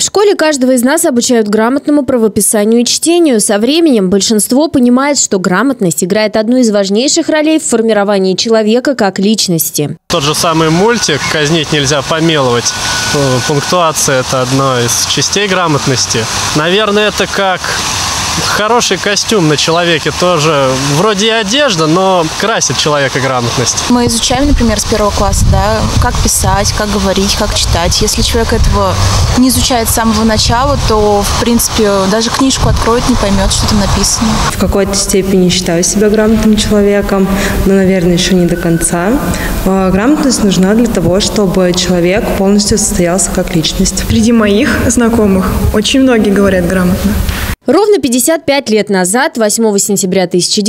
школе каждого из нас обучают грамотному правописанию и чтению. Со временем большинство понимает, что грамотность играет одну из важнейших ролей в формировании человека как личности. Тот же самый мультик «Казнить нельзя, помиловать». Пунктуация – это одна из частей грамотности. Наверное, это как хороший костюм на человеке тоже. Вроде и одежда, но красит человека грамотность. Мы изучаем, например, с 1 класса, да, как писать, как говорить, как читать. Если человек этого не изучает с самого начала, то, в принципе, даже книжку откроет, не поймет, что там написано. В какой-то степени считаю себя грамотным человеком, но, наверное, еще не до конца. Грамотность нужна для того, чтобы человек полностью состоялся как личность. Среди моих знакомых очень многие говорят грамотно. Ровно 55 лет назад, 8 сентября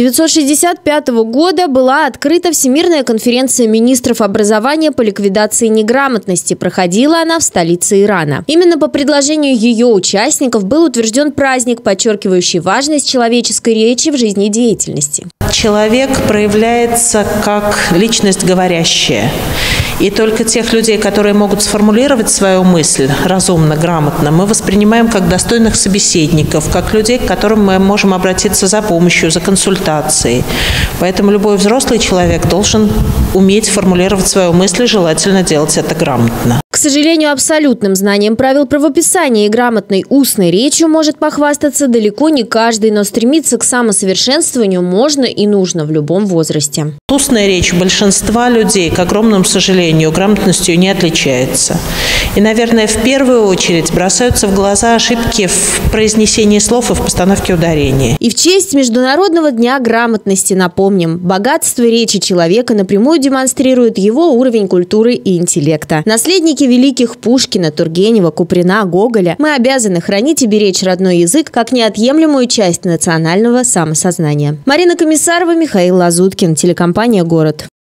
1965 года, была открыта Всемирная конференция министров образования по ликвидации неграмотности. Проходила она в столице Ирана. Именно по предложению ее участников был утвержден праздник, подчеркивающий важность человеческой речи в жизнедеятельности. Человек проявляется как личность говорящая. И только тех людей, которые могут сформулировать свою мысль разумно, грамотно, мы воспринимаем как достойных собеседников, как людей, к которым мы можем обратиться за помощью, за консультацией. Поэтому любой взрослый человек должен уметь формулировать свою мысль, и желательно делать это грамотно. К сожалению, абсолютным знанием правил правописания и грамотной устной речью может похвастаться далеко не каждый, но стремиться к самосовершенствованию можно и нужно в любом возрасте. Устная речь большинства людей, к огромному сожалению, грамотностью не отличается. И, наверное, в первую очередь бросаются в глаза ошибки в произнесении слов и в постановке ударения. И в честь Международного дня грамотности напомним, богатство речи человека напрямую демонстрирует его уровень культуры и интеллекта. Наследники великих Пушкина, Тургенева, Куприна, Гоголя, мы обязаны хранить и беречь родной язык как неотъемлемую часть национального самосознания. Марина Комиссарова, Михаил Лазуткин, телекомпания «Город».